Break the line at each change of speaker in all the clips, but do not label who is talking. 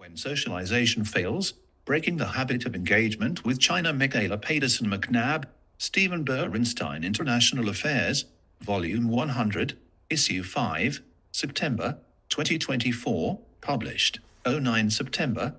When socialization fails, breaking the habit of engagement with China. Michaela Pedersen McNabb, Stephen Bernstein, International Affairs, Volume 100, Issue 5, September 2024, published 09 September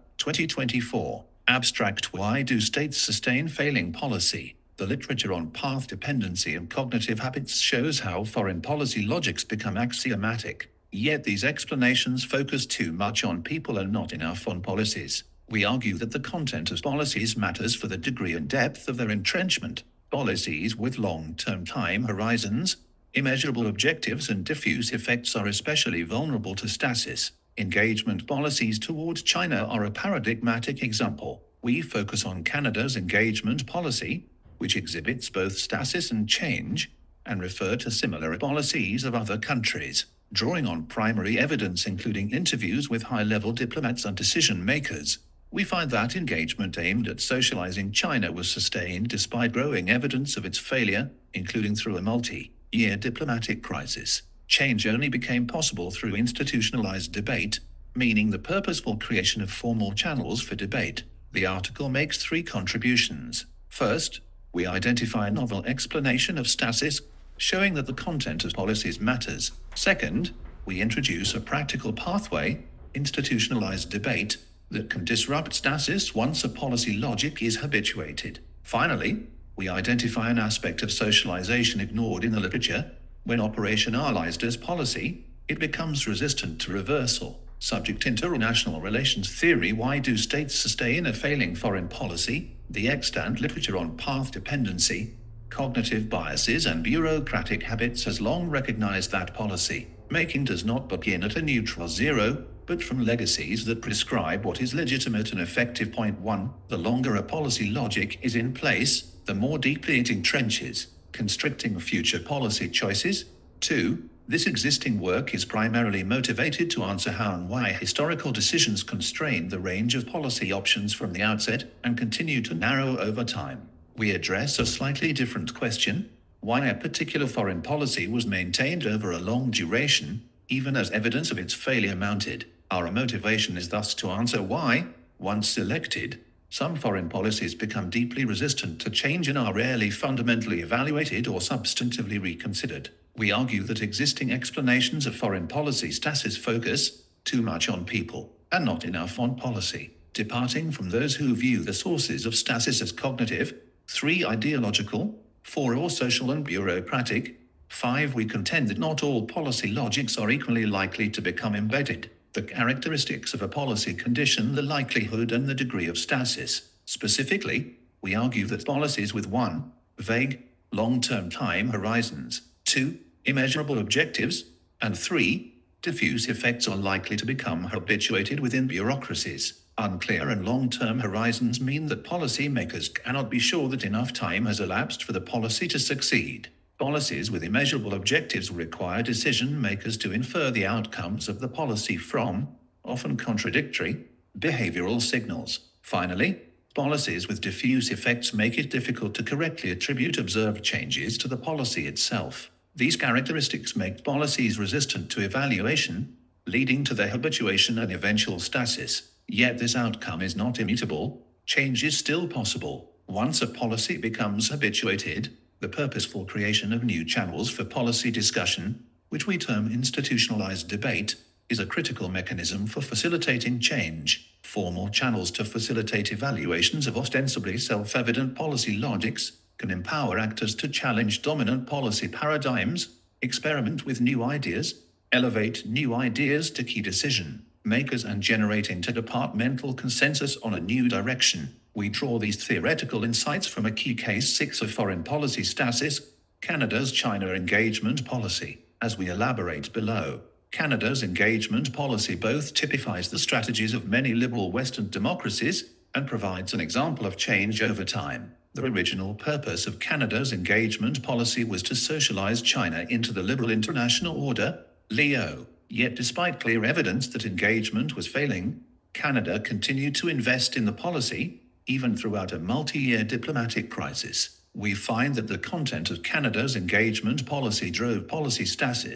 2024. Abstract: Why do states sustain failing policy? The literature on path dependency and cognitive habits shows how foreign policy logics become axiomatic. Yet these explanations focus too much on people and not enough on policies. We argue that the content of policies matters for the degree and depth of their entrenchment. Policies with long-term time horizons, immeasurable objectives and diffuse effects are especially vulnerable to stasis. Engagement policies toward China are a paradigmatic example. We focus on Canada's engagement policy, which exhibits both stasis and change, and refer to similar policies of other countries, drawing on primary evidence including interviews with high-level diplomats and decision-makers. We find that engagement aimed at socializing China was sustained despite growing evidence of its failure, including through a multi-year diplomatic crisis. Change only became possible through institutionalized debate, meaning the purposeful creation of formal channels for debate. The article makes three contributions. First, we identify a novel explanation of stasis, showing that the content of policies matters. Second, we introduce a practical pathway, institutionalized debate, that can disrupt stasis once a policy logic is habituated. Finally, we identify an aspect of socialization ignored in the literature. When operationalized as policy, it becomes resistant to reversal. Subject: International relations theory. Why do states sustain a failing foreign policy? The extant literature on path dependency, cognitive biases and bureaucratic habits has long recognized that policy making does not begin at a neutral zero, but from legacies that prescribe what is legitimate and effective. Point 1. The longer a policy logic is in place, the more deeply it entrenches, constricting future policy choices. 2. This existing work is primarily motivated to answer how and why historical decisions constrain the range of policy options from the outset and continue to narrow over time. We address a slightly different question: why a particular foreign policy was maintained over a long duration, even as evidence of its failure mounted. Our motivation is thus to answer why, once selected, some foreign policies become deeply resistant to change and are rarely fundamentally evaluated or substantively reconsidered. We argue that existing explanations of foreign policy stasis focus too much on people and not enough on policy, departing from those who view the sources of stasis as cognitive, 3. Ideological, 4. Or social and bureaucratic, 5. We contend that not all policy logics are equally likely to become embedded. The characteristics of a policy condition the likelihood and the degree of stasis. Specifically, we argue that policies with 1. Vague, long-term time horizons, 2. Immeasurable objectives, and 3. Diffuse effects are likely to become habituated within bureaucracies. Unclear and long-term horizons mean that policymakers cannot be sure that enough time has elapsed for the policy to succeed. Policies with immeasurable objectives require decision-makers to infer the outcomes of the policy from, often contradictory, behavioral signals. Finally, policies with diffuse effects make it difficult to correctly attribute observed changes to the policy itself. These characteristics make policies resistant to evaluation, leading to their habituation and eventual stasis. Yet this outcome is not immutable. Change is still possible. Once a policy becomes habituated, the purposeful creation of new channels for policy discussion, which we term institutionalized debate, is a critical mechanism for facilitating change. Formal channels to facilitate evaluations of ostensibly self-evident policy logics can empower actors to challenge dominant policy paradigms, experiment with new ideas, elevate new ideas to key decision makers, and generate interdepartmental consensus on a new direction. We draw these theoretical insights from a key case 6 of foreign policy stasis, Canada's China engagement policy. As we elaborate below, Canada's engagement policy both typifies the strategies of many liberal Western democracies and provides an example of change over time. The original purpose of Canada's engagement policy was to socialize China into the liberal international order, LEO. Yet despite clear evidence that engagement was failing, Canada continued to invest in the policy, even throughout a multi-year diplomatic crisis. We find that the content of Canada's engagement policy drove policy stasis,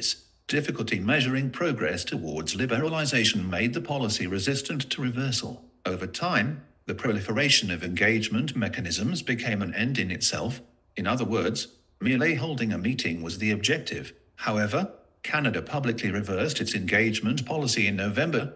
Difficulty measuring progress towards liberalization made the policy resistant to reversal. Over time, the proliferation of engagement mechanisms became an end in itself. In other words, merely holding a meeting was the objective. However, Canada publicly reversed its engagement policy in November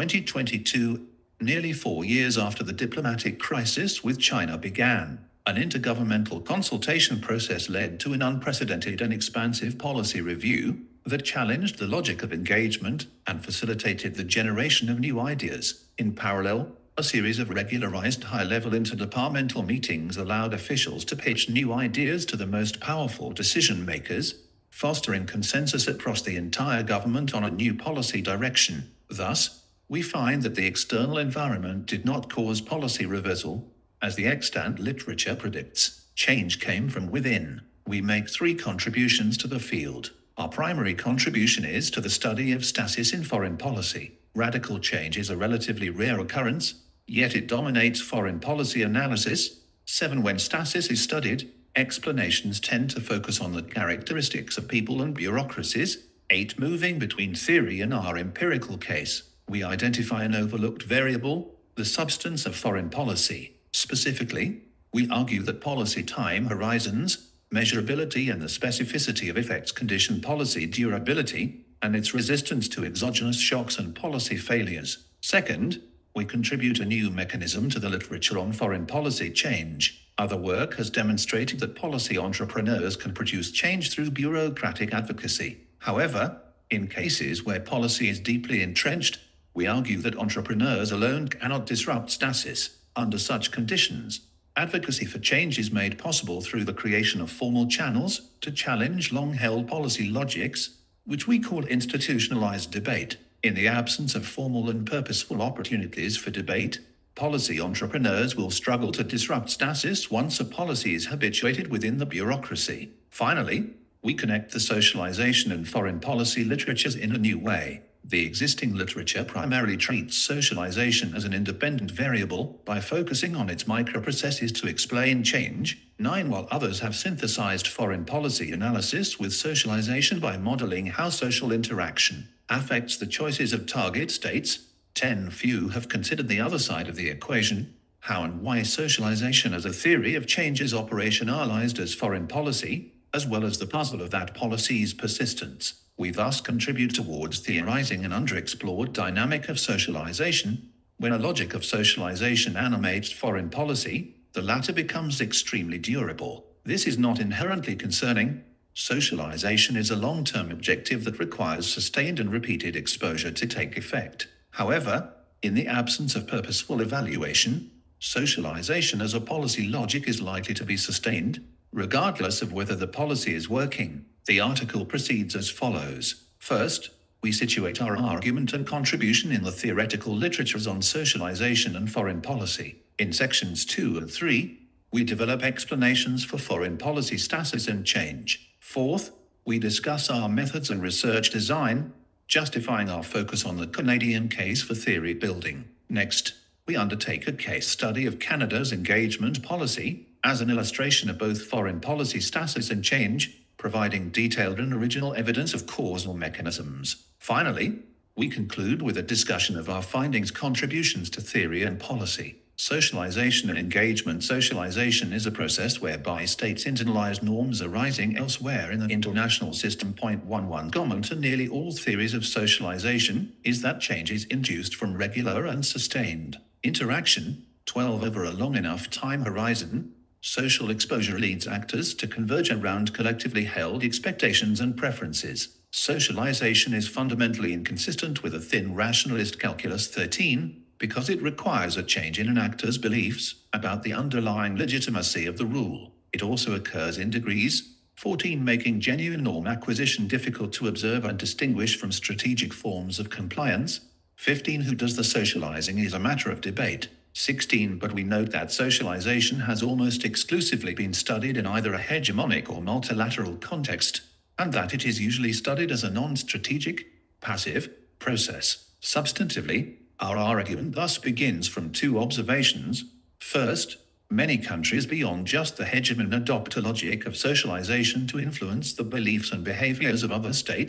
2022, nearly 4 years after the diplomatic crisis with China began. An intergovernmental consultation process led to an unprecedented and expansive policy review that challenged the logic of engagement and facilitated the generation of new ideas. In parallel, a series of regularized high-level interdepartmental meetings allowed officials to pitch new ideas to the most powerful decision-makers, fostering consensus across the entire government on a new policy direction. Thus, we find that the external environment did not cause policy reversal, as the extant literature predicts. Change came from within. We make 3 contributions to the field. Our primary contribution is to the study of stasis in foreign policy. Radical change is a relatively rare occurrence, yet it dominates foreign policy analysis. 7. When stasis is studied, explanations tend to focus on the characteristics of people and bureaucracies. 8. Moving between theory and our empirical case, we identify an overlooked variable, the substance of foreign policy. Specifically, we argue that policy time horizons, measurability and the specificity of effects condition policy durability, and its resistance to exogenous shocks and policy failures. Second, we contribute a new mechanism to the literature on foreign policy change. Other work has demonstrated that policy entrepreneurs can produce change through bureaucratic advocacy. However, in cases where policy is deeply entrenched, we argue that entrepreneurs alone cannot disrupt stasis. Under such conditions, advocacy for change is made possible through the creation of formal channels to challenge long-held policy logics, which we call institutionalized debate. In the absence of formal and purposeful opportunities for debate, policy entrepreneurs will struggle to disrupt stasis once a policy is habituated within the bureaucracy. Finally, we connect the socialization and foreign policy literatures in a new way. The existing literature primarily treats socialization as an independent variable by focusing on its microprocesses to explain change. 9. While others have synthesized foreign policy analysis with socialization by modeling how social interaction affects the choices of target states. 10. Few have considered the other side of the equation, how and why socialization as a theory of change is operationalized as foreign policy, as well as the puzzle of that policy's persistence. We thus contribute towards theorizing an underexplored dynamic of socialization. When a logic of socialization animates foreign policy, the latter becomes extremely durable. This is not inherently concerning. Socialization is a long-term objective that requires sustained and repeated exposure to take effect. However, in the absence of purposeful evaluation, socialization as a policy logic is likely to be sustained, regardless of whether the policy is working. The article proceeds as follows. First, we situate our argument and contribution in the theoretical literatures on socialization and foreign policy. In sections 2 and 3, we develop explanations for foreign policy stasis and change. Fourth, we discuss our methods and research design, justifying our focus on the Canadian case for theory building. Next, we undertake a case study of Canada's engagement policy as an illustration of both foreign policy stasis and change, providing detailed and original evidence of causal mechanisms. Finally, we conclude with a discussion of our findings' contributions to theory and policy. Socialization and engagement. Socialization is a process whereby states internalize norms arising elsewhere in the international system. 11 Common to nearly all theories of socialization is that change is induced from regular and sustained interaction. 12 Over a long enough time horizon, social exposure leads actors to converge around collectively held expectations and preferences. Socialization is fundamentally inconsistent with a thin rationalist calculus. 13 Because it requires a change in an actor's beliefs about the underlying legitimacy of the rule. It also occurs in degrees. 14 Making genuine norm acquisition difficult to observe and distinguish from strategic forms of compliance. 15 Who does the socializing is a matter of debate. 16 But we note that socialization has almost exclusively been studied in either a hegemonic or multilateral context, and that it is usually studied as a non-strategic, passive process. Substantively, our argument thus begins from 2 observations. First, many countries beyond just the hegemon adopt a logic of socialization to influence the beliefs and behaviors of other states,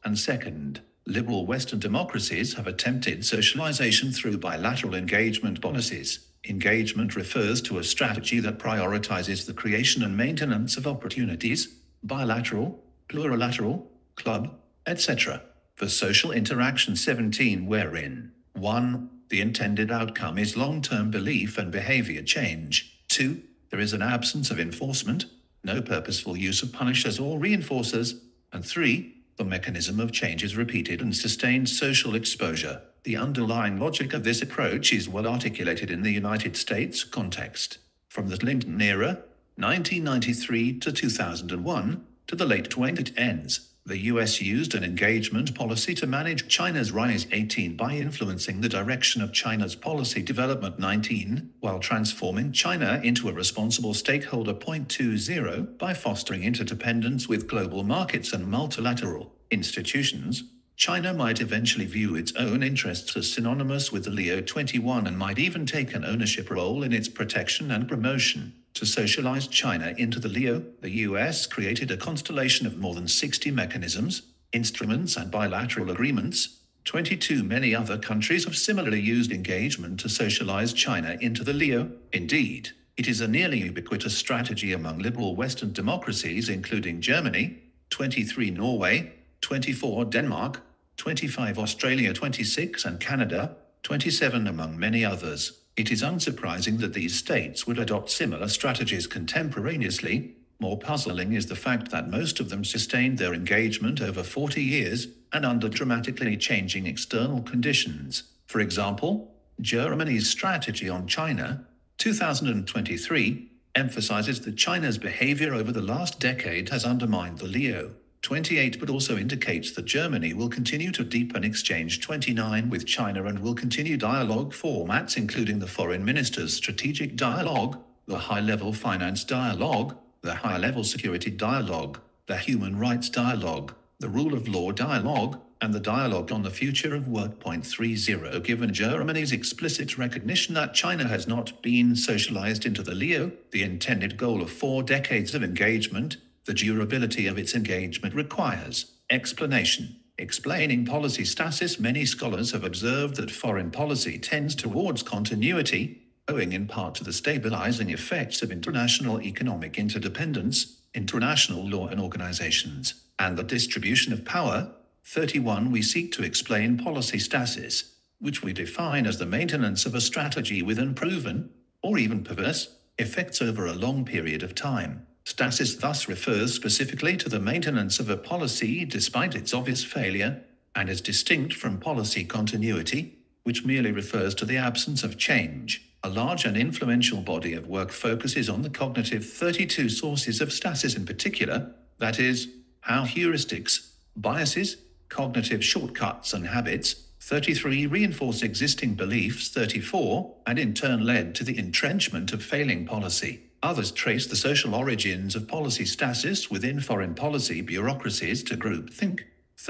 And second, liberal Western democracies have attempted socialization through bilateral engagement policies. Engagement refers to a strategy that prioritizes the creation and maintenance of opportunities, bilateral, plurilateral, club, etc., for social interaction 17 wherein 1. The intended outcome is long-term belief and behavior change. 2. There is an absence of enforcement, no purposeful use of punishers or reinforcers. And 3. The mechanism of change is repeated and sustained social exposure. The underlying logic of this approach is well articulated in the United States context. From the Clinton era, 1993 to 2001, to the late 2010s, the US used an engagement policy to manage China's rise 18 by influencing the direction of China's policy development 19, while transforming China into a responsible stakeholder 20 by fostering interdependence with global markets and multilateral institutions. China might eventually view its own interests as synonymous with the Leo 21 and might even take an ownership role in its protection and promotion. To socialize China into the Leo, the US created a constellation of more than 60 mechanisms, instruments and bilateral agreements. 22 many other countries have similarly used engagement to socialize China into the Leo. Indeed, it is a nearly ubiquitous strategy among liberal Western democracies including Germany, 23 Norway, 24 Denmark, 25 Australia, 26 and Canada, 27 among many others. It is unsurprising that these states would adopt similar strategies contemporaneously. More puzzling is the fact that most of them sustained their engagement over 40 years and under dramatically changing external conditions. For example, Germany's strategy on China, 2023, emphasizes that China's behavior over the last decade has undermined the Leo 28 but also indicates that Germany will continue to deepen exchange 29 with China and will continue dialogue formats including the Foreign Ministers' Strategic Dialogue, the High-Level Finance Dialogue, the High-Level Security Dialogue, the Human Rights Dialogue, the Rule of Law Dialogue, and the Dialogue on the Future of Work. 30 Given Germany's explicit recognition that China has not been socialized into the Leo, the intended goal of 4 decades of engagement, the durability of its engagement requires explanation. Explaining policy stasis, many scholars have observed that foreign policy tends towards continuity, owing in part to the stabilizing effects of international economic interdependence, international law and organizations, and the distribution of power. 31 We seek to explain policy stasis, which we define as the maintenance of a strategy with unproven, or even perverse, effects over a long period of time. Stasis thus refers specifically to the maintenance of a policy despite its obvious failure, and is distinct from policy continuity, which merely refers to the absence of change. A large and influential body of work focuses on the cognitive 32 sources of stasis in particular, that is, how heuristics, biases, cognitive shortcuts and habits, 33 reinforce existing beliefs, 34, and in turn led to the entrenchment of failing policy. Others trace the social origins of policy stasis within foreign policy bureaucracies to groupthink,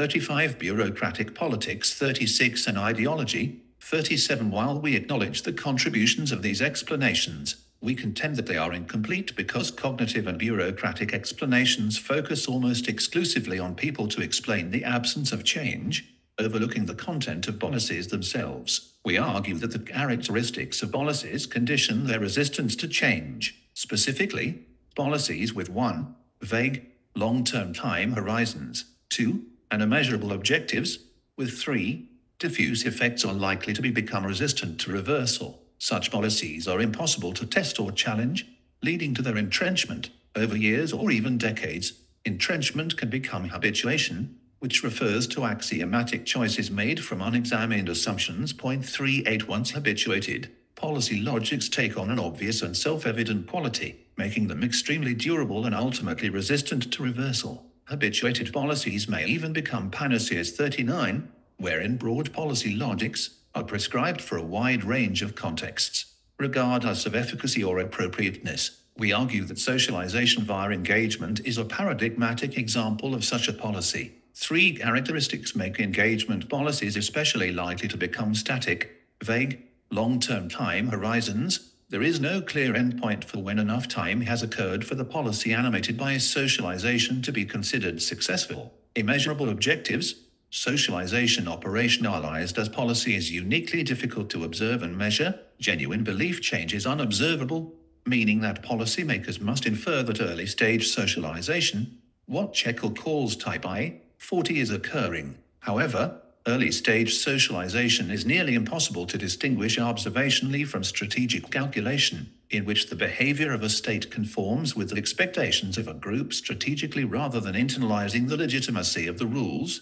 35 bureaucratic politics, 36 and ideology, 37 While we acknowledge the contributions of these explanations, we contend that they are incomplete because cognitive and bureaucratic explanations focus almost exclusively on people to explain the absence of change, overlooking the content of policies themselves. We argue that the characteristics of policies condition their resistance to change. Specifically, policies with 1. Vague, long-term time horizons, 2. And immeasurable objectives, with 3. Diffuse effects are likely to become resistant to reversal. Such policies are impossible to test or challenge, leading to their entrenchment over years or even decades. Entrenchment can become habituation, which refers to axiomatic choices made from unexamined assumptions. 38 Once habituated, policy logics take on an obvious and self-evident quality, making them extremely durable and ultimately resistant to reversal. Habituated policies may even become panaceas. 39, wherein broad policy logics are prescribed for a wide range of contexts, regardless of efficacy or appropriateness. We argue that socialization via engagement is a paradigmatic example of such a policy. 3 characteristics make engagement policies especially likely to become static, vague, long-term time horizons. There is no clear endpoint for when enough time has occurred for the policy animated by socialization to be considered successful. Immeasurable objectives. Socialization operationalized as policy is uniquely difficult to observe and measure. Genuine belief change is unobservable, meaning that policymakers must infer that early-stage socialization, what Jekyll calls type I, 40 is occurring. However, early-stage socialization is nearly impossible to distinguish observationally from strategic calculation, in which the behavior of a state conforms with the expectations of a group strategically rather than internalizing the legitimacy of the rules.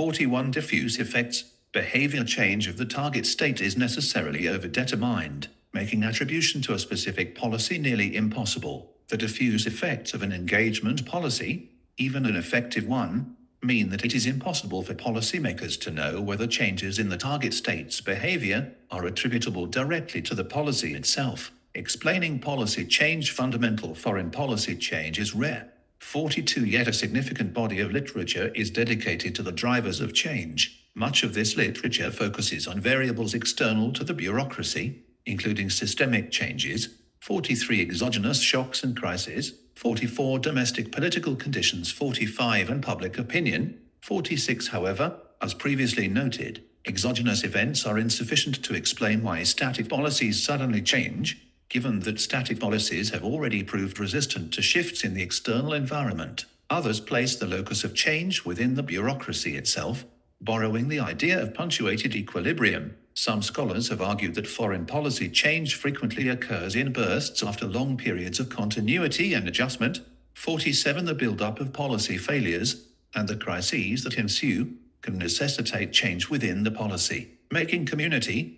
41 Diffuse effects. Behavior change of the target state is necessarily overdetermined, making attribution to a specific policy nearly impossible. The diffuse effects of an engagement policy, even an effective one, mean that it is impossible for policymakers to know whether changes in the target state's behavior are attributable directly to the policy itself. Explaining policy change. Fundamental foreign policy change is rare. 42 Yet a significant body of literature is dedicated to the drivers of change. Much of this literature focuses on variables external to the bureaucracy, including systemic changes. 43 Exogenous shocks and crises. 44 Domestic political conditions. 45 And public opinion. 46 However, as previously noted, exogenous events are insufficient to explain why static policies suddenly change, given that static policies have already proved resistant to shifts in the external environment. Others place the locus of change within the bureaucracy itself, borrowing the idea of punctuated equilibrium. Some scholars have argued that foreign policy change frequently occurs in bursts after long periods of continuity and adjustment. 47 The build-up of policy failures and the crises that ensue can necessitate change within the policy making community.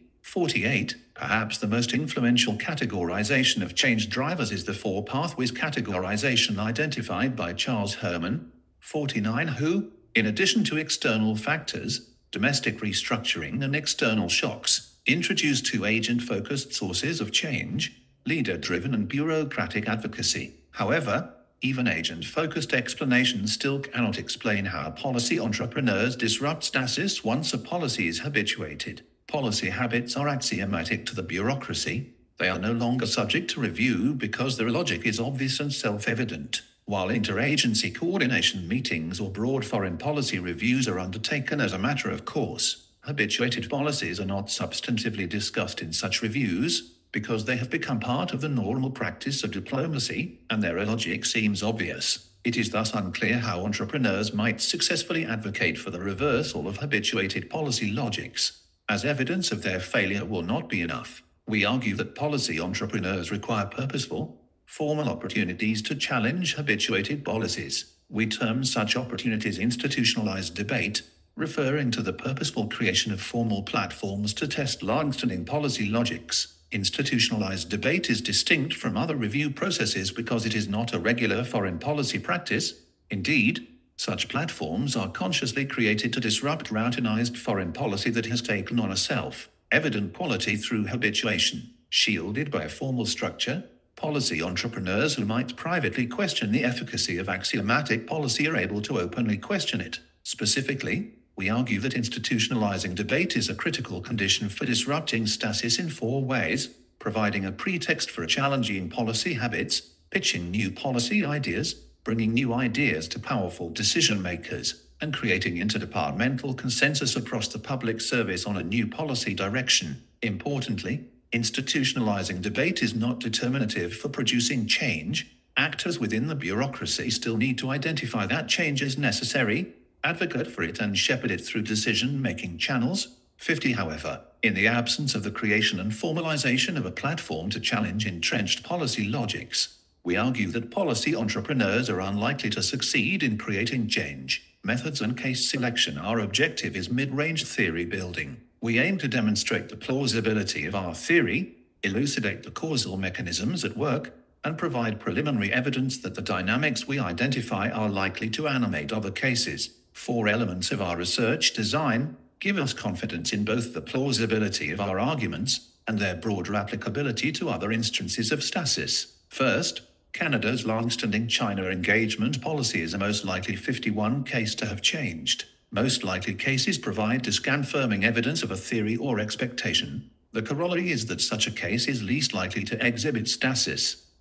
48 Perhaps the most influential categorization of change drivers is the four pathways categorization identified by Charles Herman. 49 Who, in addition to external factors, domestic restructuring and external shocks, introduce two agent-focused sources of change, leader-driven and bureaucratic advocacy. However, even agent-focused explanations still cannot explain how policy entrepreneurs disrupt stasis once a policy is habituated. Policy habits are axiomatic to the bureaucracy. They are no longer subject to review because their logic is obvious and self-evident. While interagency coordination meetings or broad foreign policy reviews are undertaken as a matter of course, habituated policies are not substantively discussed in such reviews because they have become part of the normal practice of diplomacy, and their logic seems obvious. It is thus unclear how entrepreneurs might successfully advocate for the reversal of habituated policy logics. As evidence of their failure will not be enough, we argue that policy entrepreneurs require purposeful, formal opportunities to challenge habituated policies. We term such opportunities institutionalized debate, referring to the purposeful creation of formal platforms to test long-standing policy logics. Institutionalized debate is distinct from other review processes because it is not a regular foreign policy practice. Indeed, such platforms are consciously created to disrupt routinized foreign policy that has taken on a self-evident quality through habituation. Shielded by a formal structure, policy entrepreneurs who might privately question the efficacy of axiomatic policy are able to openly question it. Specifically, we argue that institutionalizing debate is a critical condition for disrupting stasis in four ways: providing a pretext for challenging policy habits, pitching new policy ideas, bringing new ideas to powerful decision makers, and creating interdepartmental consensus across the public service on a new policy direction. Importantly, institutionalizing debate is not determinative for producing change. Actors within the bureaucracy still need to identify that change is necessary, advocate for it, and shepherd it through decision-making channels. 50 However, in the absence of the creation and formalization of a platform to challenge entrenched policy logics, we argue that policy entrepreneurs are unlikely to succeed in creating change. Methods and case selection. Our objective is mid-range theory building. We aim to demonstrate the plausibility of our theory, elucidate the causal mechanisms at work, and provide preliminary evidence that the dynamics we identify are likely to animate other cases. 4 elements of our research design give us confidence in both the plausibility of our arguments and their broader applicability to other instances of stasis. First, Canada's long-standing China engagement policy is a most likely 51 case to have changed. Most likely cases provide disconfirming evidence of a theory or expectation. The corollary is that such a case is least likely to exhibit stasis.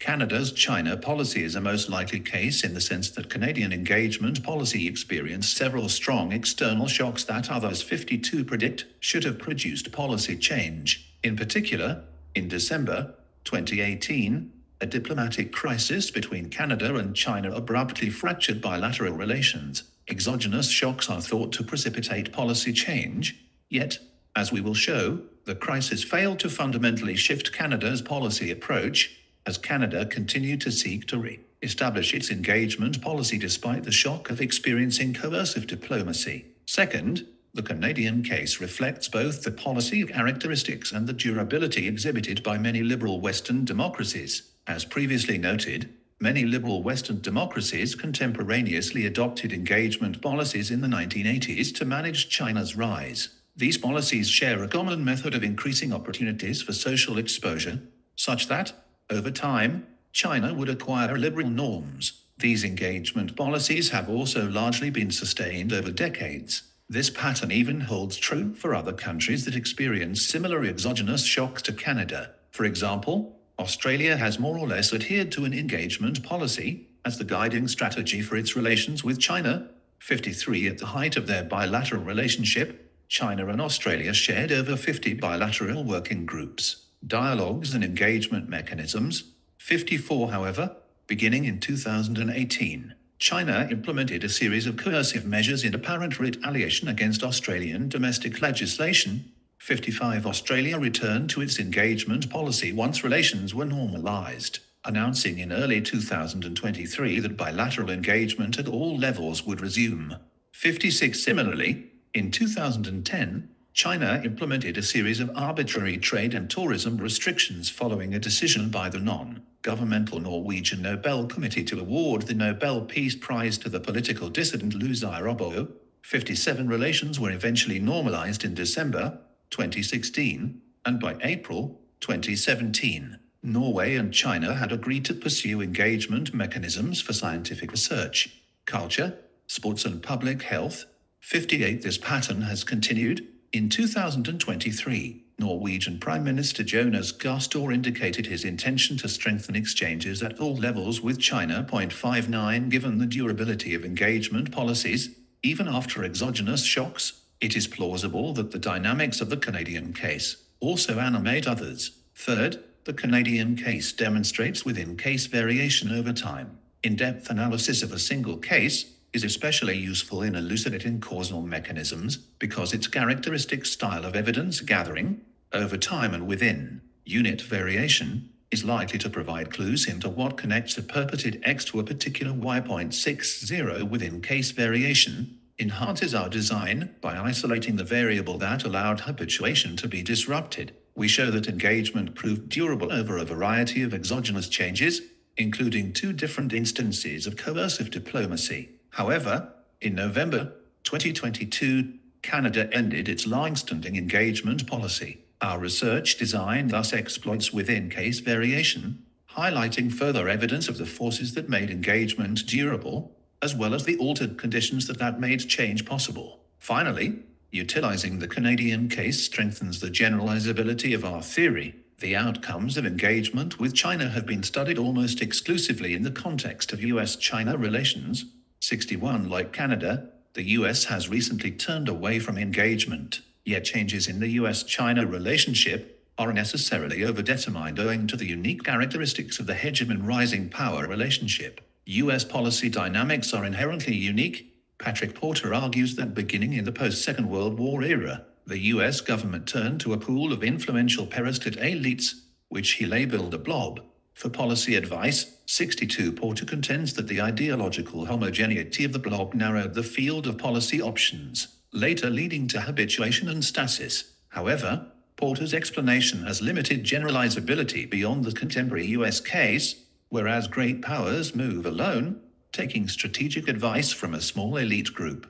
Canada's China policy is a most likely case in the sense that Canadian engagement policy experienced several strong external shocks that others 52 predict should have produced policy change. In particular, in December 2018, a diplomatic crisis between Canada and China abruptly fractured bilateral relations. Exogenous shocks are thought to precipitate policy change, yet, as we will show, the crisis failed to fundamentally shift Canada's policy approach, as Canada continued to seek to re-establish its engagement policy despite the shock of experiencing coercive diplomacy. Second, the Canadian case reflects both the policy characteristics and the durability exhibited by many liberal Western democracies. As previously noted, many liberal Western democracies contemporaneously adopted engagement policies in the 1980s to manage China's rise. These policies share a common method of increasing opportunities for social exposure, such that, over time, China would acquire liberal norms. These engagement policies have also largely been sustained over decades. This pattern even holds true for other countries that experience similar exogenous shocks to Canada. For example, Australia has more or less adhered to an engagement policy as the guiding strategy for its relations with China. 53 At the height of their bilateral relationship, China and Australia shared over 50 bilateral working groups, dialogues and engagement mechanisms. 54 However, beginning in 2018, China implemented a series of coercive measures in apparent retaliation against Australian domestic legislation. 55 Australia returned to its engagement policy once relations were normalized, announcing in early 2023 that bilateral engagement at all levels would resume. 56 Similarly, in 2010, China implemented a series of arbitrary trade and tourism restrictions following a decision by the non-governmental Norwegian Nobel Committee to award the Nobel Peace Prize to the political dissident Liu Xiaobo. 57 Relations were eventually normalized in December 2016, and by April 2017, Norway and China had agreed to pursue engagement mechanisms for scientific research, culture, sports and public health. 58 This pattern has continued. In 2023, Norwegian Prime Minister Jonas Gahr Støre indicated his intention to strengthen exchanges at all levels with China. 59 Given the durability of engagement policies, even after exogenous shocks, it is plausible that the dynamics of the Canadian case also animate others. Third, the Canadian case demonstrates within-case variation over time. In-depth analysis of a single case is especially useful in elucidating causal mechanisms because its characteristic style of evidence gathering, over time and within unit variation, is likely to provide clues into what connects a purported X to a particular Y.60 within case variation. Enhances our design by isolating the variable that allowed habituation to be disrupted. We show that engagement proved durable over a variety of exogenous changes, including 2 different instances of coercive diplomacy. However, in November 2022, Canada ended its long-standing engagement policy. Our research design thus exploits within-case variation, highlighting further evidence of the forces that made engagement durable, as well as the altered conditions that made change possible. Finally, utilizing the Canadian case strengthens the generalizability of our theory. The outcomes of engagement with China have been studied almost exclusively in the context of US-China relations. 61 Like Canada, the US has recently turned away from engagement, yet changes in the US-China relationship are necessarily overdetermined owing to the unique characteristics of the hegemon rising power relationship. US policy dynamics are inherently unique. Patrick Porter argues that beginning in the post-Second World War era, the US government turned to a pool of influential perestate elites, which he labeled a blob, for policy advice. 62 Porter contends that the ideological homogeneity of the blob narrowed the field of policy options, later leading to habituation and stasis. However, Porter's explanation has limited generalizability beyond the contemporary US case, whereas great powers move alone, taking strategic advice from a small elite group.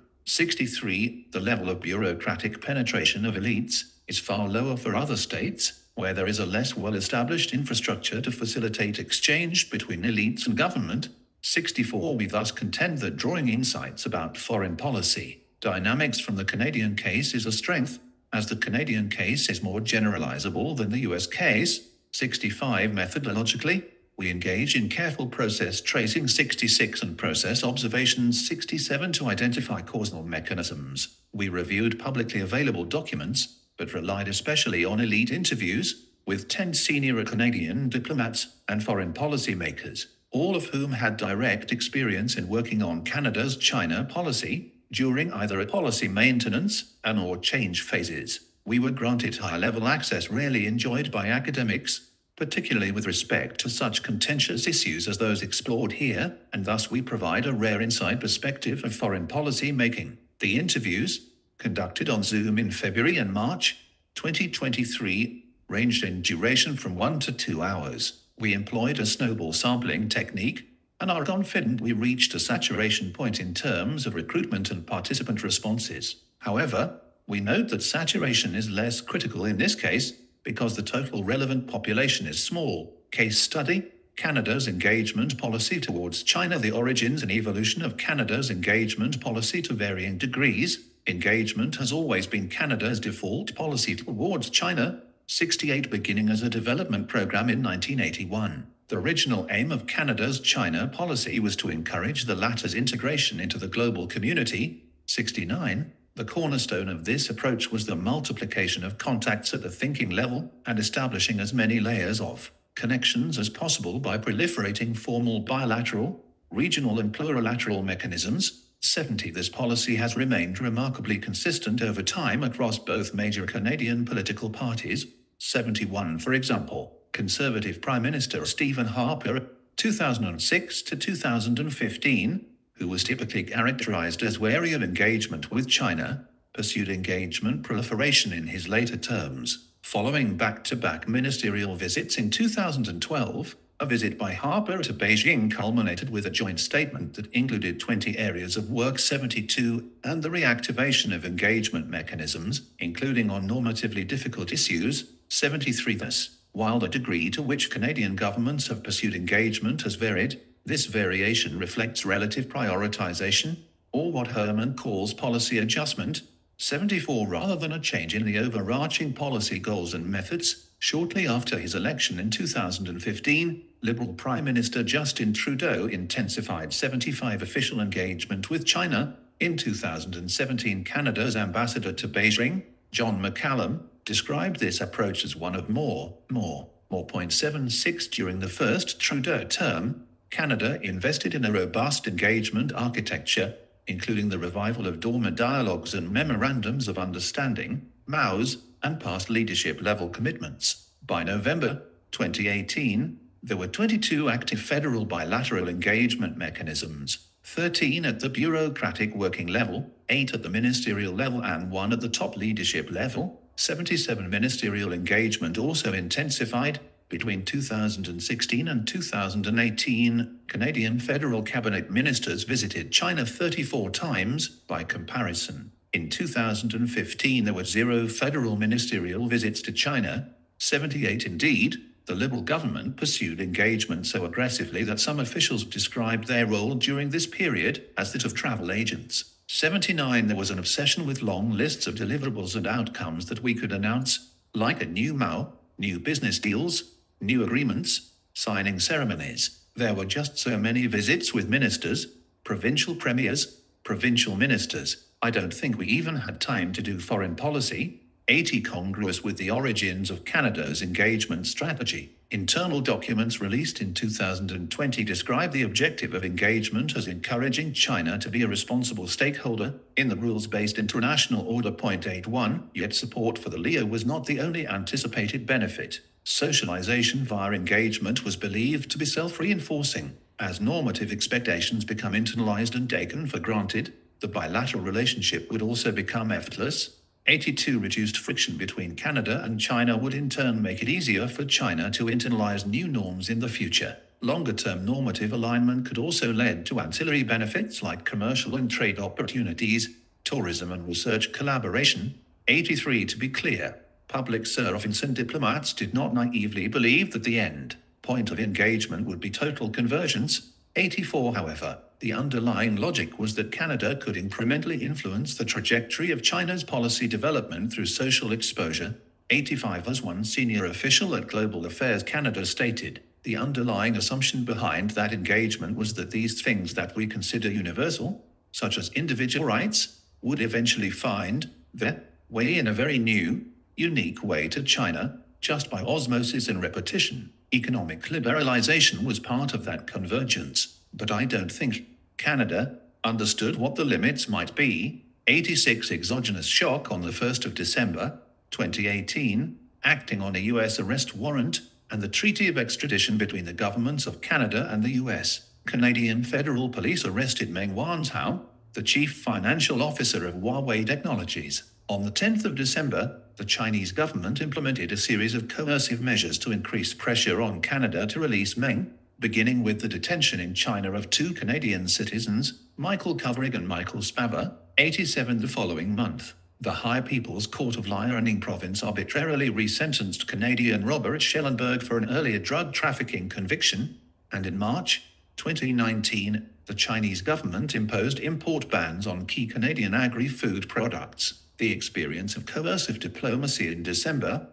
63 The level of bureaucratic penetration of elites is far lower for other states, where there is a less well-established infrastructure to facilitate exchange between elites and government. 64 We thus contend that drawing insights about foreign policy dynamics from the Canadian case is a strength, as the Canadian case is more generalizable than the US case. 65 Methodologically, We engaged in careful process tracing 66 and process observations 67 to identify causal mechanisms. We reviewed publicly available documents, but relied especially on elite interviews with 10 senior Canadian diplomats and foreign policy makers, all of whom had direct experience in working on Canada's China policy during either a policy maintenance and/or change phases. We were granted high-level access rarely enjoyed by academics, particularly with respect to such contentious issues as those explored here, and thus we provide a rare inside perspective of foreign policy making. The interviews, conducted on Zoom in February and March 2023, ranged in duration from 1 to 2 hours. We employed a snowball sampling technique, and are confident we reached a saturation point in terms of recruitment and participant responses. However, we note that saturation is less critical in this case, because the total relevant population is small. Case study: Canada's engagement policy towards China. The origins and evolution of Canada's engagement policy to varying degrees. Engagement has always been Canada's default policy towards China, 68 beginning as a development program in 1981. The original aim of Canada's China policy was to encourage the latter's integration into the global community, 69. The cornerstone of this approach was the multiplication of contacts at the thinking level and establishing as many layers of connections as possible by proliferating formal bilateral, regional and plurilateral mechanisms. 70. This policy has remained remarkably consistent over time across both major Canadian political parties. 71. For example, Conservative Prime Minister Stephen Harper, 2006 to 2015, who was typically characterized as wary of engagement with China, pursued engagement proliferation in his later terms. Following back-to-back ministerial visits in 2012, a visit by Harper to Beijing culminated with a joint statement that included 20 areas of work 72 and the reactivation of engagement mechanisms, including on normatively difficult issues 73. Thus, while the degree to which Canadian governments have pursued engagement has varied, this variation reflects relative prioritization, or what Herman calls policy adjustment, 74, rather than a change in the overarching policy goals and methods. Shortly after his election in 2015, Liberal Prime Minister Justin Trudeau intensified 75 official engagement with China. In 2017, Canada's ambassador to Beijing, John McCallum, described this approach as one of more. 76. During the first Trudeau term, Canada invested in a robust engagement architecture, including the revival of dormant dialogues and memorandums of understanding, MOUs, and past leadership-level commitments. By November 2018, there were 22 active federal bilateral engagement mechanisms, 13 at the bureaucratic working level, 8 at the ministerial level and 1 at the top leadership level. 77 ministerial engagement also intensified. Between 2016 and 2018, Canadian federal cabinet ministers visited China 34 times. By comparison, in 2015 there were 0 federal ministerial visits to China, 78 indeed. The Liberal government pursued engagement so aggressively that some officials described their role during this period as that of travel agents. 79. There was an obsession with long lists of deliverables and outcomes that we could announce, like a new MOU, new business deals, new agreements, signing ceremonies. There were just so many visits with ministers, provincial premiers, provincial ministers. I don't think we even had time to do foreign policy. 80. Congruous with the origins of Canada's engagement strategy. Internal documents released in 2020 describe the objective of engagement as encouraging China to be a responsible stakeholder in the rules-based international order. 81. Yet support for the LEO was not the only anticipated benefit. Socialization via engagement was believed to be self-reinforcing. As normative expectations become internalized and taken for granted, the bilateral relationship would also become effortless. 82. Reduced friction between Canada and China would in turn make it easier for China to internalize new norms in the future. Longer-term normative alignment could also lead to ancillary benefits like commercial and trade opportunities, tourism and research collaboration. 83. To be clear, public servants and diplomats did not naively believe that the end point of engagement would be total convergence. 84. However, the underlying logic was that Canada could incrementally influence the trajectory of China's policy development through social exposure. 85. As one senior official at Global Affairs Canada stated, The underlying assumption behind that engagement was that these things that we consider universal, such as individual rights, would eventually find their way in a very new, unique way to China, just by osmosis and repetition. Economic liberalization was part of that convergence, but I don't think Canada understood what the limits might be. 86 exogenous shock on the 1st of December, 2018, acting on a U.S. arrest warrant, and the Treaty of Extradition between the governments of Canada and the U.S. Canadian Federal Police arrested Meng Wanzhou, the chief financial officer of Huawei Technologies. On the 10th of December, the Chinese government implemented a series of coercive measures to increase pressure on Canada to release Meng, beginning with the detention in China of 2 Canadian citizens, Michael Kovrig and Michael Spavor, 87 the following month. The High People's Court of Liaoning Province arbitrarily resentenced Canadian Robert Schellenberg for an earlier drug trafficking conviction, and in March 2019, the Chinese government imposed import bans on key Canadian agri-food products. The experience of coercive diplomacy in December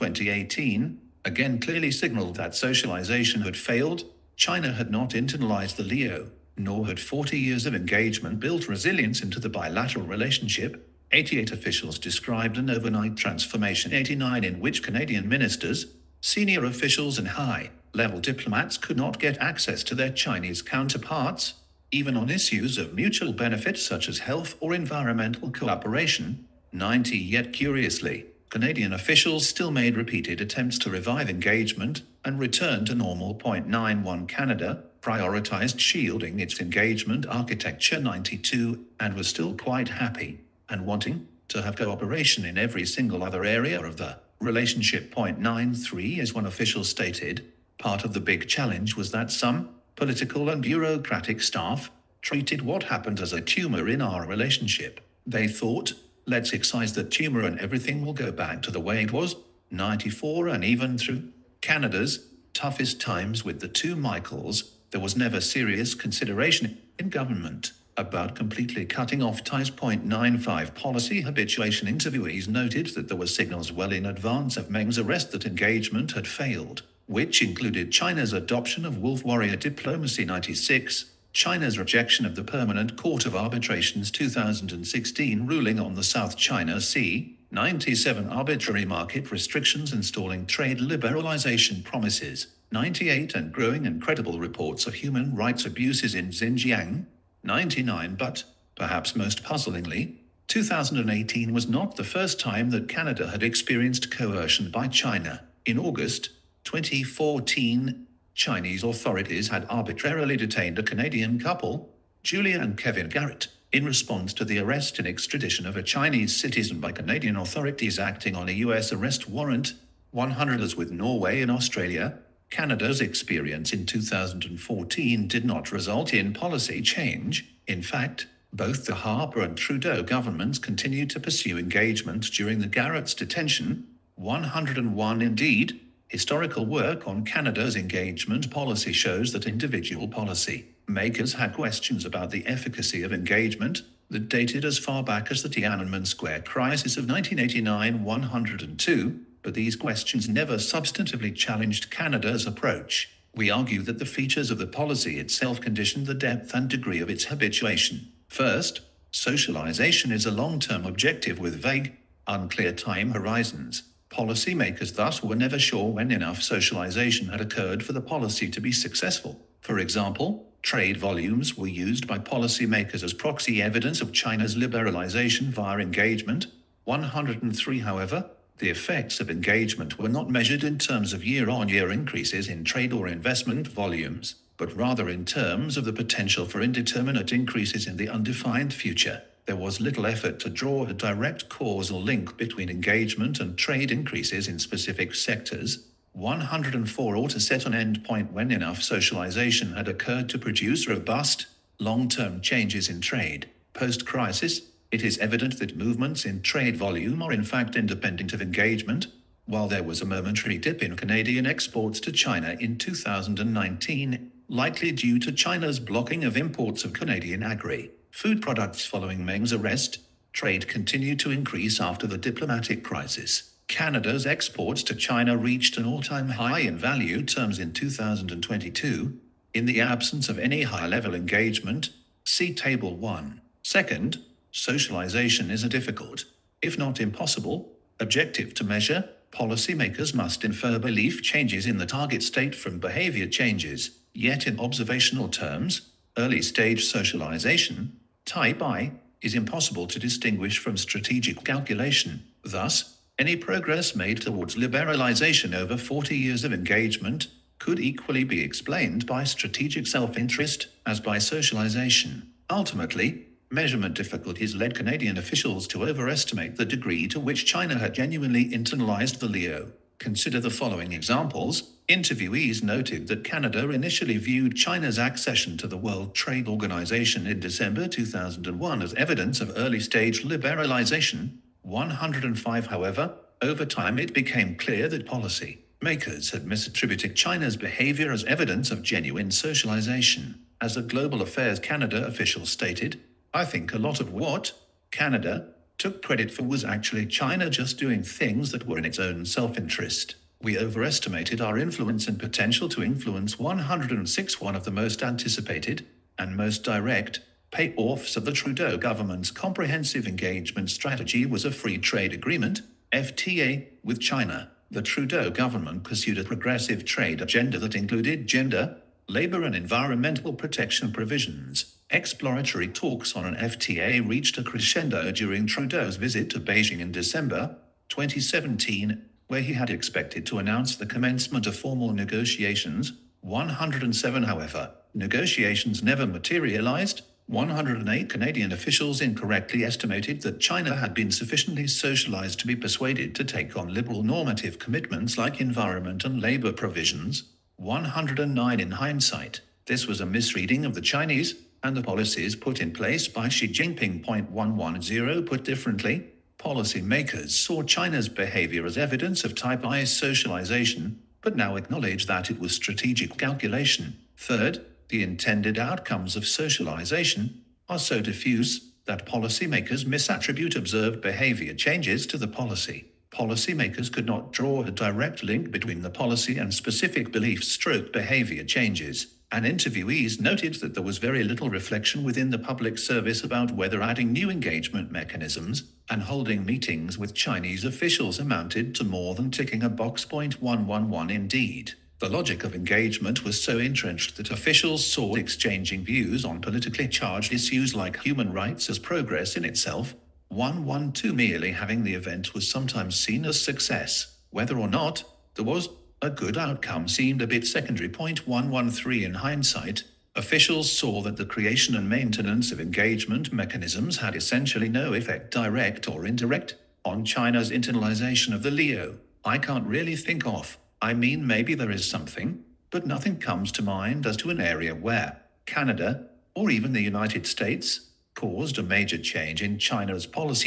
2018 again clearly signaled that socialization had failed. China had not internalized the Leo, nor had 40 years of engagement built resilience into the bilateral relationship. 88 officials described an overnight transformation. 89 in which Canadian ministers, senior officials and high-level diplomats could not get access to their Chinese counterparts, even on issues of mutual benefit such as health or environmental cooperation. 90 yet curiously, Canadian officials still made repeated attempts to revive engagement and return to normal. 91 Canada prioritized shielding its engagement architecture. 92 and was still quite happy and wanting to have cooperation in every single other area of the relationship. 93 as one official stated, part of the big challenge was that some political and bureaucratic staff treated what happened as a tumor in our relationship. They thought, let's excise the tumor and everything will go back to the way it was. 94 and even through Canada's toughest times with the 2 Michaels, there was never serious consideration in government about completely cutting off ties. 95 policy habituation interviewees noted that there were signals well in advance of Meng's arrest that engagement had failed, which included China's adoption of wolf warrior diplomacy. 96, China's rejection of the Permanent Court of Arbitration's 2016 ruling on the South China Sea. 97 arbitrary market restrictions and stalling trade liberalization promises. 98 and growing and credible reports of human rights abuses in Xinjiang. 99 but, perhaps most puzzlingly, 2018 was not the first time that Canada had experienced coercion by China. In August 2014, Chinese authorities had arbitrarily detained a Canadian couple, Julia and Kevin Garrett, in response to the arrest and extradition of a Chinese citizen by Canadian authorities acting on a U.S. arrest warrant. 100 as with Norway and Australia, Canada's experience in 2014 did not result in policy change. In fact, both the Harper and Trudeau governments continued to pursue engagement during the Garrett's detention. 101 indeed, historical work on Canada's engagement policy shows that individual policy makers had questions about the efficacy of engagement that dated as far back as the Tiananmen Square crisis of 1989. 102, but these questions never substantively challenged Canada's approach. We argue that the features of the policy itself conditioned the depth and degree of its habituation. First, socialization is a long-term objective with vague, unclear time horizons. Policymakers thus were never sure when enough socialization had occurred for the policy to be successful. For example, trade volumes were used by policymakers as proxy evidence of China's liberalization via engagement. 103 however, the effects of engagement were not measured in terms of year-on-year increases in trade or investment volumes, but rather in terms of the potential for indeterminate increases in the undefined future. There was little effort to draw a direct causal link between engagement and trade increases in specific sectors. 104 or to set an endpoint when enough socialization had occurred to produce robust, long-term changes in trade. Post-crisis, it is evident that movements in trade volume are in fact independent of engagement. While there was a momentary dip in Canadian exports to China in 2019, likely due to China's blocking of imports of Canadian agri-food products following Meng's arrest, trade continued to increase after the diplomatic crisis. Canada's exports to China reached an all-time high in value terms in 2022, in the absence of any high-level engagement. See Table 1. Second, socialization is a difficult, if not impossible, objective to measure. Policymakers must infer belief changes in the target state from behavior changes, yet in observational terms, early-stage socialization, type I, is impossible to distinguish from strategic calculation. Thus, any progress made towards liberalization over 40 years of engagement could equally be explained by strategic self-interest as by socialization. Ultimately, measurement difficulties led Canadian officials to overestimate the degree to which China had genuinely internalized the LEO. Consider the following examples. Interviewees noted that Canada initially viewed China's accession to the World Trade Organization in December 2001 as evidence of early-stage liberalization. 105. However, over time it became clear that policy makers had misattributed China's behavior as evidence of genuine socialization. As a Global Affairs Canada official stated, "I think a lot of what Canada took credit for was actually China just doing things that were in its own self-interest. We overestimated our influence and potential to influence." 106. One of the most anticipated and most direct payoffs of the Trudeau government's comprehensive engagement strategy was a free trade agreement, FTA, with China. The Trudeau government pursued a progressive trade agenda that included gender, labor and environmental protection provisions. Exploratory talks on an FTA reached a crescendo during Trudeau's visit to Beijing in December 2017, where he had expected to announce the commencement of formal negotiations. 107. However, negotiations never materialized. 108. Canadian officials incorrectly estimated that China had been sufficiently socialized to be persuaded to take on liberal normative commitments like environment and labor provisions. 109. In hindsight, this was a misreading of the Chinese and the policies put in place by Xi Jinping. 110. Put differently, policymakers saw China's behavior as evidence of type I socialization, but now acknowledge that it was strategic calculation. Third, the intended outcomes of socialization are so diffuse that policymakers misattribute observed behavior changes to the policy. Policymakers could not draw a direct link between the policy and specific belief/behavior changes, and interviewees noted that there was very little reflection within the public service about whether adding new engagement mechanisms and holding meetings with Chinese officials amounted to more than ticking a box. 111. Indeed, the logic of engagement was so entrenched that officials saw exchanging views on politically charged issues like human rights as progress in itself. 112. Merely having the event was sometimes seen as success. Whether or not there was a good outcome seemed a bit secondary. 113. In hindsight, officials saw that the creation and maintenance of engagement mechanisms had essentially no effect, direct or indirect, on China's internalization of the LEO. I can't really think of. I mean, maybe there is something, but nothing comes to mind as to an area where Canada, or even the United States, caused a major change in China's policy.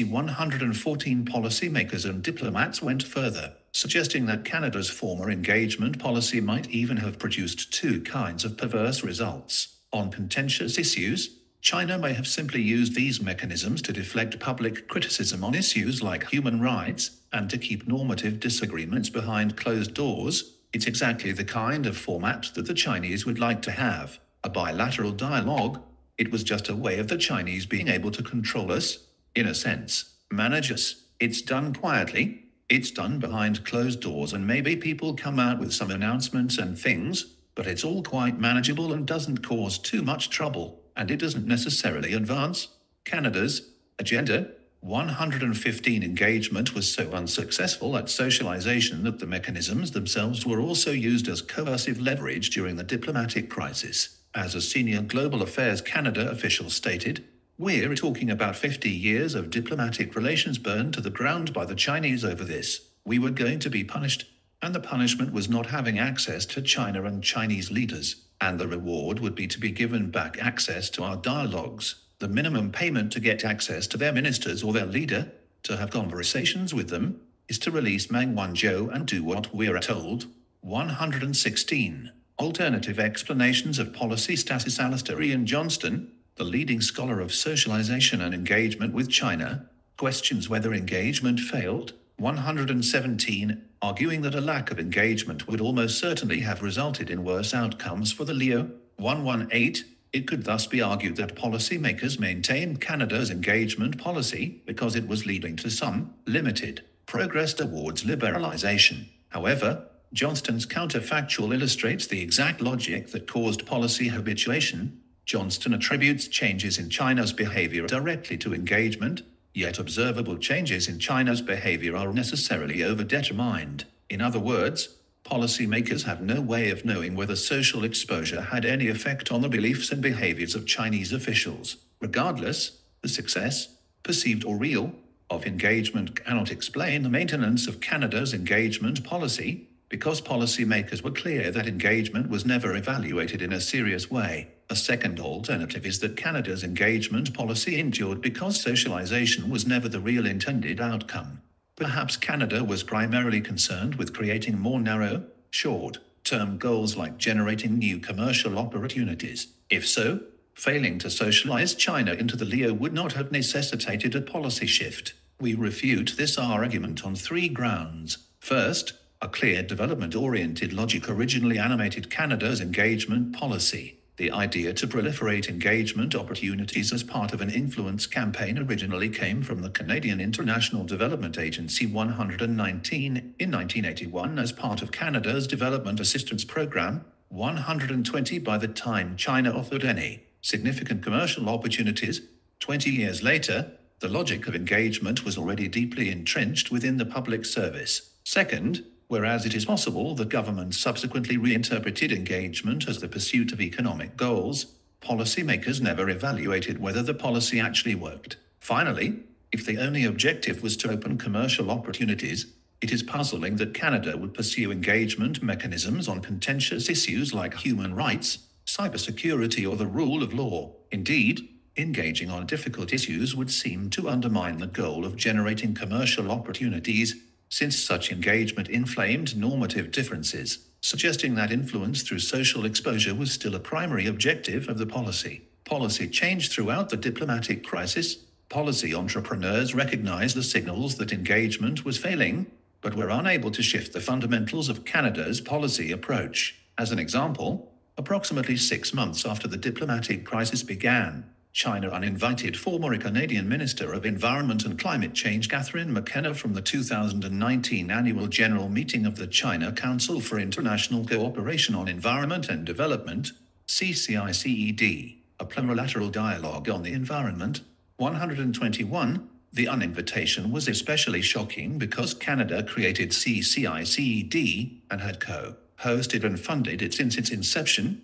114. Policymakers and diplomats went further, suggesting that Canada's former engagement policy might even have produced two kinds of perverse results. On contentious issues, China may have simply used these mechanisms to deflect public criticism on issues like human rights and to keep normative disagreements behind closed doors. It's exactly the kind of format that the Chinese would like to have, a bilateral dialogue. It was just a way of the Chinese being able to control us, in a sense, manage us. It's done quietly, it's done behind closed doors, and maybe people come out with some announcements and things, but it's all quite manageable and doesn't cause too much trouble, and it doesn't necessarily advance Canada's agenda. 115. Engagement was so unsuccessful at socialization that the mechanisms themselves were also used as coercive leverage during the diplomatic crisis. As a senior Global Affairs Canada official stated, "We're talking about 50 years of diplomatic relations burned to the ground by the Chinese over this. We were going to be punished, and the punishment was not having access to China and Chinese leaders, and the reward would be to be given back access to our dialogues. The minimum payment to get access to their ministers or their leader, to have conversations with them, is to release Meng Wanzhou and do what we're told." 116. Alternative explanations of policy stasis. Alistair Ian Johnston, the leading scholar of socialization and engagement with China, questions whether engagement failed 117, arguing that a lack of engagement would almost certainly have resulted in worse outcomes for the Leo. 118, it could thus be argued that policymakers maintained Canada's engagement policy because it was leading to some limited progress towards liberalization. However, Johnston's counterfactual illustrates the exact logic that caused policy habituation. Johnston attributes changes in China's behavior directly to engagement, yet observable changes in China's behavior are necessarily overdetermined. In other words, policymakers have no way of knowing whether social exposure had any effect on the beliefs and behaviors of Chinese officials. Regardless, the success, perceived or real, of engagement cannot explain the maintenance of Canada's engagement policy, because policymakers were clear that engagement was never evaluated in a serious way. A second alternative is that Canada's engagement policy endured because socialization was never the real intended outcome. Perhaps Canada was primarily concerned with creating more narrow, short-term goals like generating new commercial opportunities. If so, failing to socialize China into the Leo would not have necessitated a policy shift. We refute this argument on three grounds. First, a clear development-oriented logic originally animated Canada's engagement policy. The idea to proliferate engagement opportunities as part of an influence campaign originally came from the Canadian International Development Agency 119 in 1981 as part of Canada's Development Assistance Program 120 by the time China offered any significant commercial opportunities. 20 years later, the logic of engagement was already deeply entrenched within the public service. Second, whereas it is possible that government subsequently reinterpreted engagement as the pursuit of economic goals, policymakers never evaluated whether the policy actually worked. Finally, if the only objective was to open commercial opportunities, it is puzzling that Canada would pursue engagement mechanisms on contentious issues like human rights, cybersecurity, or the rule of law. Indeed, engaging on difficult issues would seem to undermine the goal of generating commercial opportunities, since such engagement inflamed normative differences, suggesting that influence through social exposure was still a primary objective of the policy. Policy changed throughout the diplomatic crisis. Policy entrepreneurs recognized the signals that engagement was failing, but were unable to shift the fundamentals of Canada's policy approach. As an example, approximately 6 months after the diplomatic crisis began, China uninvited former Canadian Minister of Environment and Climate Change Catherine McKenna from the 2019 annual general meeting of the China Council for International Cooperation on Environment and Development, CCICED, a plurilateral dialogue on the environment. 121. The uninvitation was especially shocking because Canada created CCICED and had co-hosted and funded it since its inception.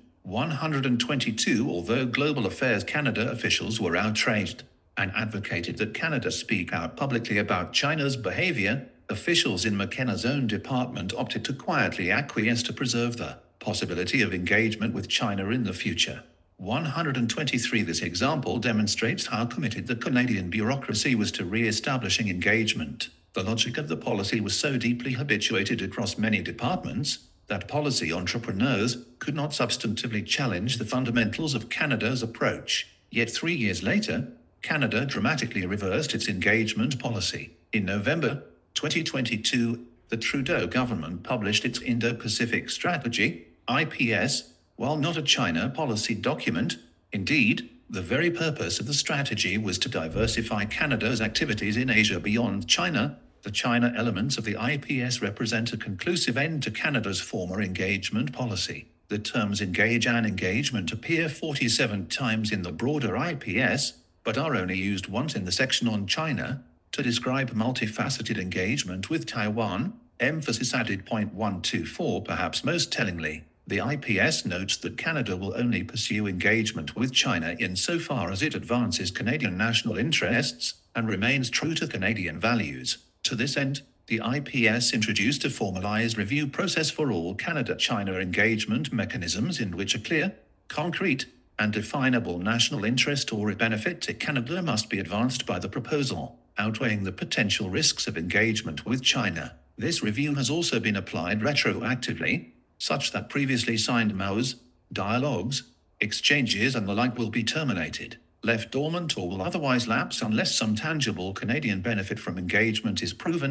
122. Although Global Affairs Canada officials were outraged and advocated that Canada speak out publicly about China's behavior, officials in McKenna's own department opted to quietly acquiesce to preserve the possibility of engagement with China in the future. 123. This example demonstrates how committed the Canadian bureaucracy was to re-establishing engagement. The logic of the policy was so deeply habituated across many departments that policy entrepreneurs could not substantively challenge the fundamentals of Canada's approach. Yet 3 years later, Canada dramatically reversed its engagement policy. In November 2022, the Trudeau government published its Indo-Pacific Strategy, IPS, while not a China policy document. Indeed, the very purpose of the strategy was to diversify Canada's activities in Asia beyond China. The China elements of the IPS represent a conclusive end to Canada's former engagement policy. The terms engage and engagement appear 47 times in the broader IPS, but are only used once in the section on China, to describe multifaceted engagement with Taiwan. Emphasis added. 124. Perhaps most tellingly, the IPS notes that Canada will only pursue engagement with China insofar as it advances Canadian national interests and remains true to Canadian values. To this end, the IPS introduced a formalized review process for all Canada-China engagement mechanisms in which a clear, concrete, and definable national interest or benefit to Canada must be advanced by the proposal, outweighing the potential risks of engagement with China. This review has also been applied retroactively, such that previously signed MOUs, dialogues, exchanges and the like will be terminated, left dormant, or will otherwise lapse unless some tangible Canadian benefit from engagement is proven.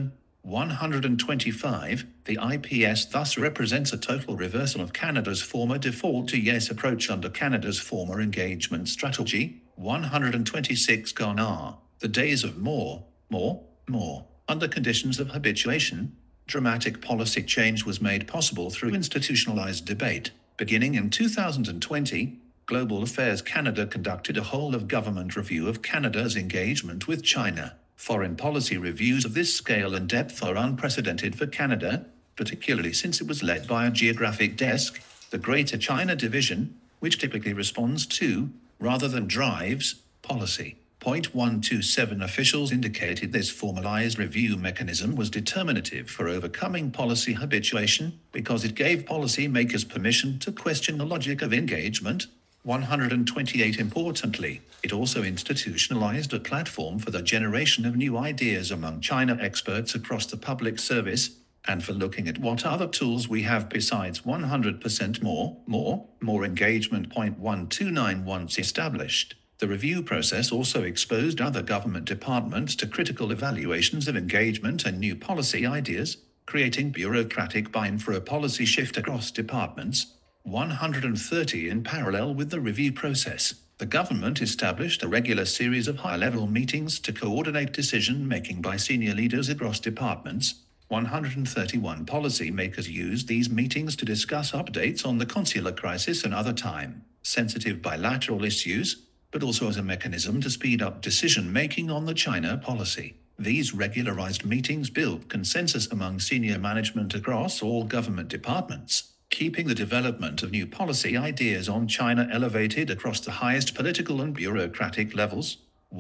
125. The IPS thus represents a total reversal of Canada's former default to yes approach under Canada's former engagement strategy. 126. Gone are the days of more, under conditions of habituation. Dramatic policy change was made possible through institutionalized debate. Beginning in 2020, Global Affairs Canada conducted a whole-of-government review of Canada's engagement with China. Foreign policy reviews of this scale and depth are unprecedented for Canada, particularly since it was led by a geographic desk, the Greater China Division, which typically responds to, rather than drives, policy. Point 127 officials indicated this formalized review mechanism was determinative for overcoming policy habituation because it gave policymakers permission to question the logic of engagement. 128. Importantly, it also institutionalized a platform for the generation of new ideas among China experts across the public service, and for looking at what other tools we have besides 100% more engagement. Point 129. Once established, the review process also exposed other government departments to critical evaluations of engagement and new policy ideas, creating bureaucratic buy-in for a policy shift across departments. 130. In parallel with the review process, the government established a regular series of high-level meetings to coordinate decision-making by senior leaders across departments. 131. Policymakers used these meetings to discuss updates on the consular crisis and other time-sensitive bilateral issues, but also as a mechanism to speed up decision-making on the China policy. These regularized meetings built consensus among senior management across all government departments, keeping the development of new policy ideas on China elevated across the highest political and bureaucratic levels.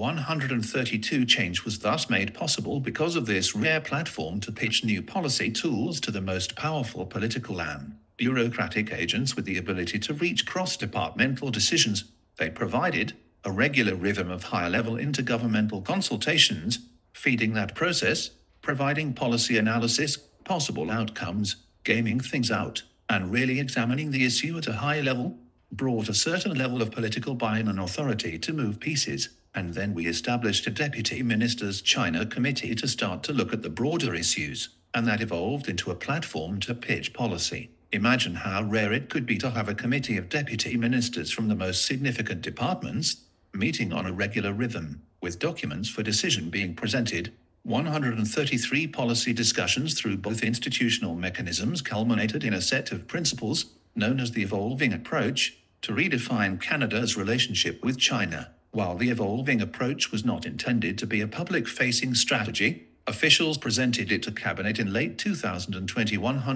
132. Change was thus made possible because of this rare platform to pitch new policy tools to the most powerful political and bureaucratic agents with the ability to reach cross-departmental decisions. They provided a regular rhythm of higher-level intergovernmental consultations, feeding that process, providing policy analysis, possible outcomes, gaming things out, and really examining the issue at a high level, brought a certain level of political buy-in and authority to move pieces. And then we established a Deputy Minister's China Committee to start to look at the broader issues, and that evolved into a platform to pitch policy. Imagine how rare it could be to have a committee of deputy ministers from the most significant departments meeting on a regular rhythm, with documents for decision being presented. 133. Policy discussions through both institutional mechanisms culminated in a set of principles, known as the evolving approach, to redefine Canada's relationship with China. While the evolving approach was not intended to be a public-facing strategy, officials presented it to Cabinet in late 2020.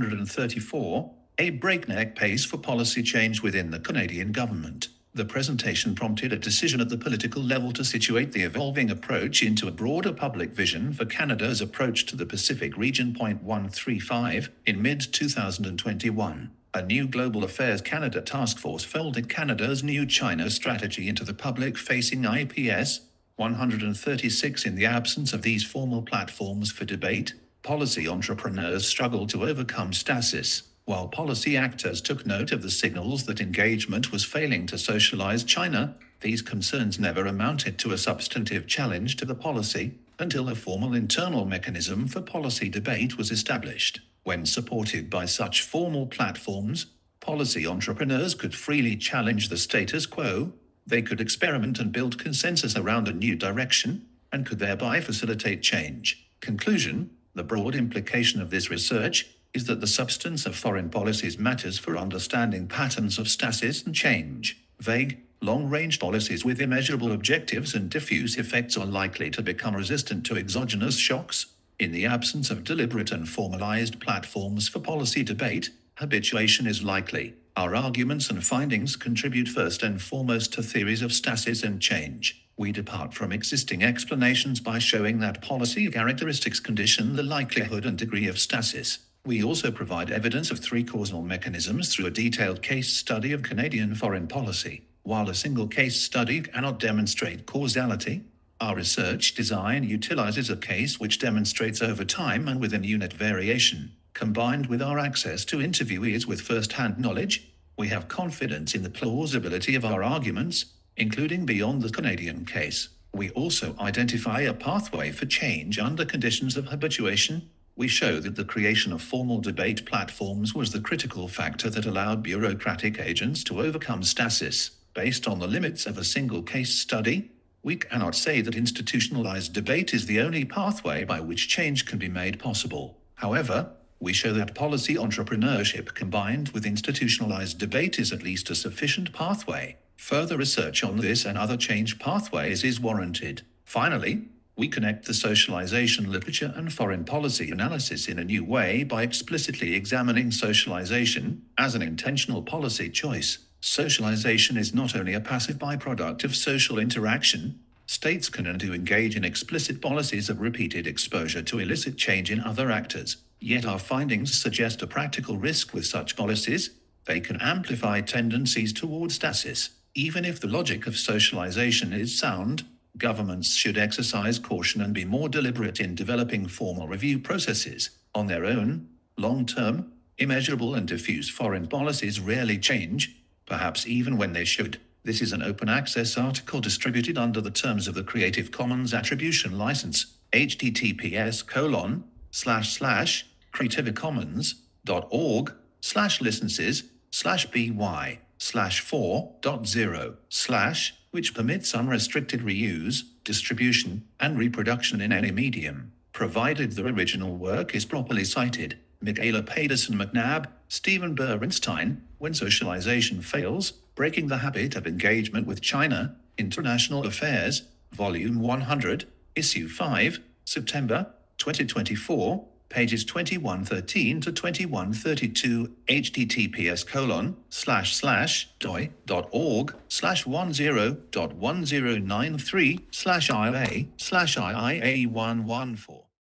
134. A breakneck pace for policy change within the Canadian government. The presentation prompted a decision at the political level to situate the evolving approach into a broader public vision for Canada's approach to the Pacific region. 135. In mid-2021, a new Global Affairs Canada task force folded Canada's new China strategy into the public-facing IPS. 136. In the absence of these formal platforms for debate, policy entrepreneurs struggled to overcome stasis, while policy actors took note of the signals that engagement was failing to socialize China. These concerns never amounted to a substantive challenge to the policy until a formal internal mechanism for policy debate was established. When supported by such formal platforms, policy entrepreneurs could freely challenge the status quo, they could experiment and build consensus around a new direction, and could thereby facilitate change. Conclusion: the broad implication of this research is that the substance of foreign policies matters for understanding patterns of stasis and change. Vague, long-range policies with immeasurable objectives and diffuse effects are likely to become resistant to exogenous shocks. In the absence of deliberate and formalized platforms for policy debate, habituation is likely. Our arguments and findings contribute first and foremost to theories of stasis and change. We depart from existing explanations by showing that policy characteristics condition the likelihood and degree of stasis. We also provide evidence of three causal mechanisms through a detailed case study of Canadian foreign policy. While a single case study cannot demonstrate causality, our research design utilizes a case which demonstrates over time and within unit variation. Combined with our access to interviewees with first-hand knowledge, we have confidence in the plausibility of our arguments, including beyond the Canadian case. We also identify a pathway for change under conditions of habituation, we show that the creation of formal debate platforms was the critical factor that allowed bureaucratic agents to overcome stasis. Based on the limits of a single case study, we cannot say that institutionalized debate is the only pathway by which change can be made possible. However, we show that policy entrepreneurship combined with institutionalized debate is at least a sufficient pathway. Further research on this and other change pathways is warranted. Finally, we connect the socialization literature and foreign policy analysis in a new way by explicitly examining socialization as an intentional policy choice. Socialization is not only a passive byproduct of social interaction. States can and do engage in explicit policies of repeated exposure to elicit change in other actors. Yet our findings suggest a practical risk with such policies. They can amplify tendencies toward stasis. Even if the logic of socialization is sound, governments should exercise caution and be more deliberate in developing formal review processes. On their own, long-term, immeasurable and diffuse foreign policies rarely change, perhaps even when they should. This is an open access article distributed under the terms of the Creative Commons Attribution License, https://creativecommons.org/licenses/by/4.0/ which permits unrestricted reuse, distribution, and reproduction in any medium, provided the original work is properly cited. Michaela Pedersen-McNabb, Stephen Bernstein, When Socialization Fails, Breaking the Habit of Engagement with China, International Affairs, Volume 100, Issue 5, September 2024, pages 2113 to 2132, https://doi.org/10.1093/IA/IIA114.